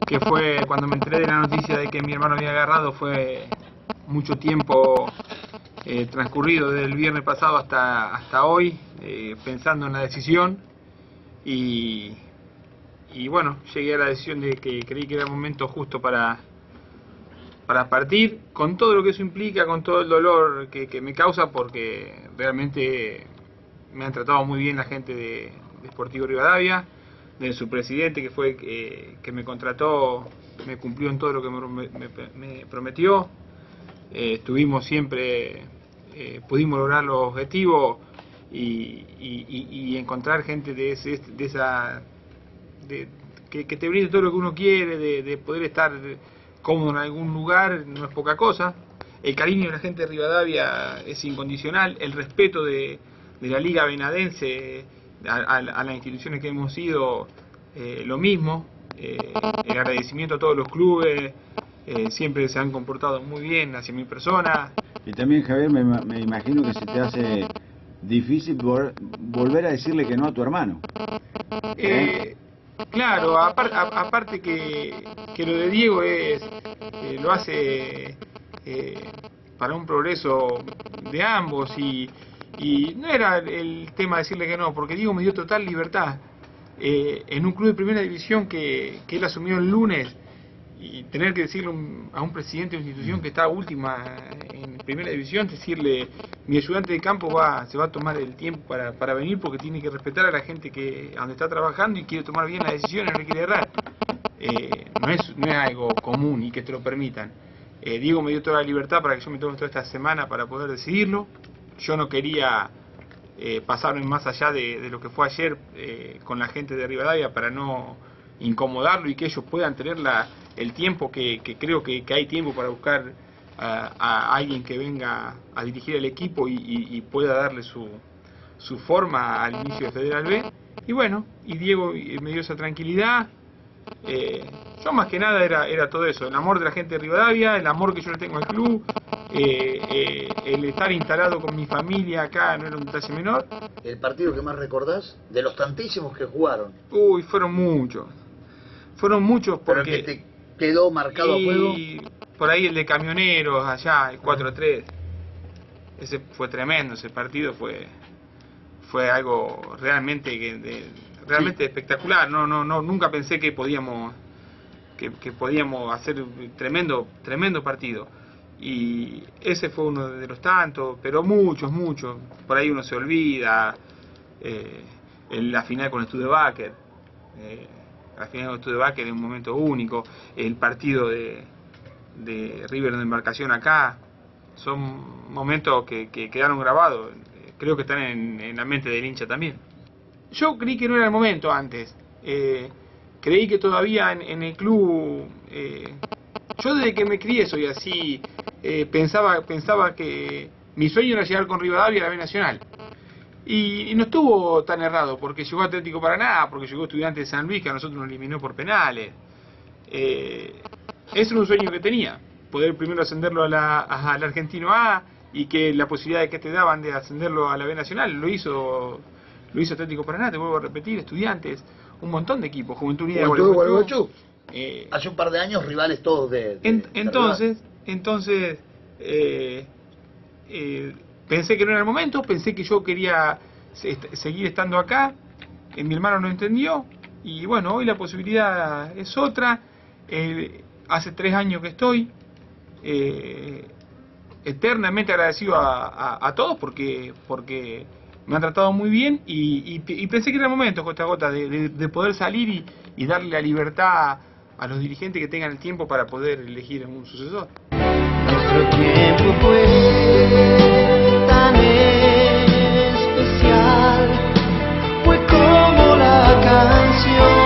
que fue cuando me enteré de la noticia de que mi hermano había agarrado. Fue mucho tiempo transcurrido desde el viernes pasado hasta hoy, pensando en la decisión, y bueno, llegué a la decisión de que creí que era el momento justo para partir, con todo lo que eso implica, con todo el dolor que me causa, porque realmente me han tratado muy bien la gente de Sportivo Rivadavia, de su presidente, que fue que me contrató, me cumplió en todo lo que me prometió. Estuvimos siempre, pudimos lograr los objetivos y encontrar gente que te brinde todo lo que uno quiere, de poder estar cómodo en algún lugar, no es poca cosa. El cariño de la gente de Rivadavia es incondicional, el respeto de la Liga Venadense a las instituciones que hemos ido, lo mismo. El agradecimiento a todos los clubes, siempre se han comportado muy bien hacia mi persona. Y también, Javier, me imagino que se te hace difícil volver a decirle que no a tu hermano. Claro, aparte que lo de Diego lo hace para un progreso de ambos, y no era el tema decirle que no, porque Diego me dio total libertad en un club de primera división que él asumió el lunes, y tener que decirle a un presidente de una institución que está última en primera división, decirle: mi ayudante de campo se va a tomar el tiempo para venir, porque tiene que respetar a la gente donde está trabajando y quiere tomar bien las decisiones, no le quiere errar. No es algo común y que te lo permitan. Diego me dio toda la libertad para que yo me tome toda esta semana para poder decidirlo. Yo no quería pasarme más allá de lo que fue ayer con la gente de Rivadavia, para no incomodarlo y que ellos puedan tener el tiempo que creo que hay tiempo para buscar a alguien que venga a dirigir el equipo y pueda darle su forma al inicio de Federal B. Y bueno, y Diego me dio esa tranquilidad. Yo más que nada era todo eso: el amor de la gente de Rivadavia, el amor que yo le tengo al club, el estar instalado con mi familia acá no era un detalle menor. ¿El partido que más recordás de los tantísimos que jugaron? Uy, fueron muchos porque... ¿Pero el que te quedó marcado a fuego? Por ahí el de Camioneros, allá, el 4-3. Ese fue tremendo, ese partido fue algo realmente realmente espectacular. Nunca pensé que podíamos hacer tremendo partido. Y ese fue uno de los tantos, pero muchos. Por ahí uno se olvida. La final con Studebaker. La final con Studebaker es un momento único. El partido de River de Embarcación acá. Son momentos que quedaron grabados. Creo que están en la mente del hincha también. Yo creí que no era el momento antes. Creí que todavía en el club... yo desde que me crié soy así. Pensaba que mi sueño era llegar con Rivadavia a la B Nacional. Y no estuvo tan errado, porque llegó Atlético Paraná, porque llegó Estudiantes de San Luis, que a nosotros nos eliminó por penales. Ese era un sueño que tenía, poder primero ascenderlo al Argentino A, y que la posibilidad que te daban de ascenderlo a la B Nacional lo hizo Atlético Paraná, te vuelvo a repetir, Estudiantes, un montón de equipos, Juventud Unida de Gualeguaychú. Hace un par de años rivales todos entonces pensé que no era el momento, pensé que yo quería seguir estando acá. Mi hermano no entendió, y bueno, hoy la posibilidad es otra. Hace 3 años que estoy, eternamente agradecido a todos, porque me han tratado muy bien, y pensé que era el momento, Costa a Gota, de poder salir y darle la libertad a los dirigentes, que tengan el tiempo para poder elegir un sucesor. Nuestro tiempo fue tan especial, fue como la canción